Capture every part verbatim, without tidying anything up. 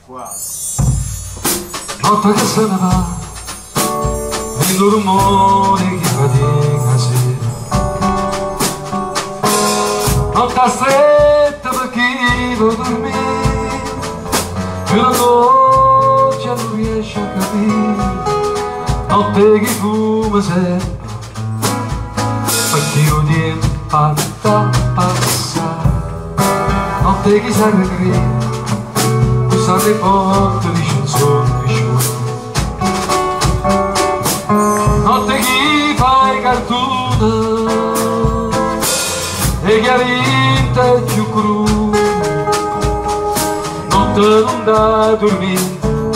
Notte che se ne va, il rumore che fatica sera. Notte stretta per chi vuole dormire, più la noce non riesce a capire. Notte che fuma sempre, per chi lo tiene fatta passare. Notte che sa che crede, sa le porte di canzoni cresciute. Notte chi fa i cartone e chi ha vinto è più crudo. Notte non da dormire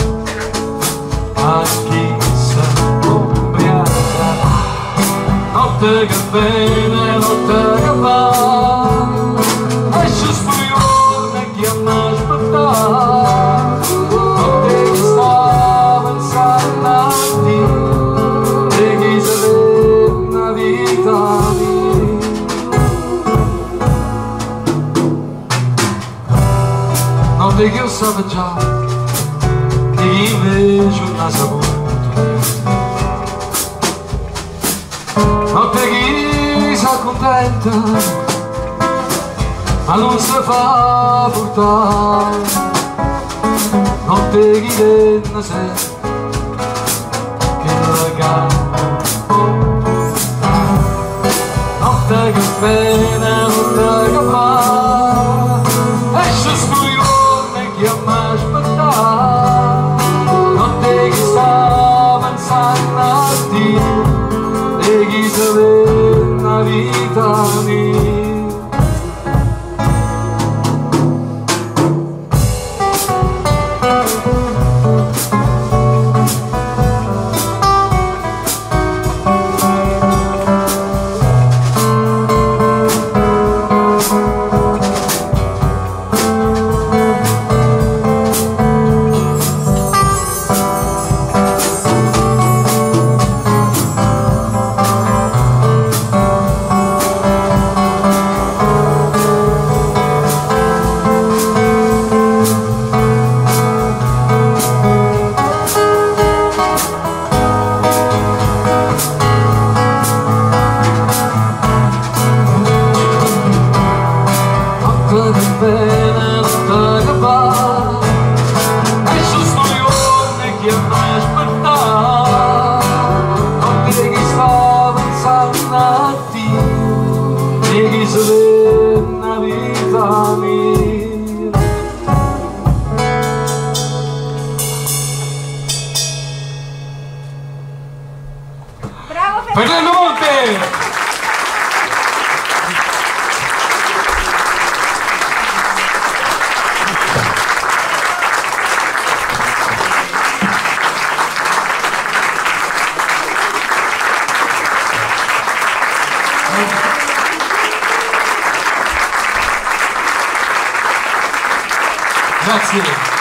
a chi sa ubriaca. Notte che bene, notte che va, e si spuglione chi ha mai aspettato. Notte che io sapevo già, e invece non la saputo. Notte che si accontenta, ma non si fa portare. Notte che tenne sempre, che la canta. Notte che bene, notte che va, e si spuglione chi ha mai aspettato. Notte che sta pensando a Dio e chi sapeva la vita mia. Fernando Monte! Grazie.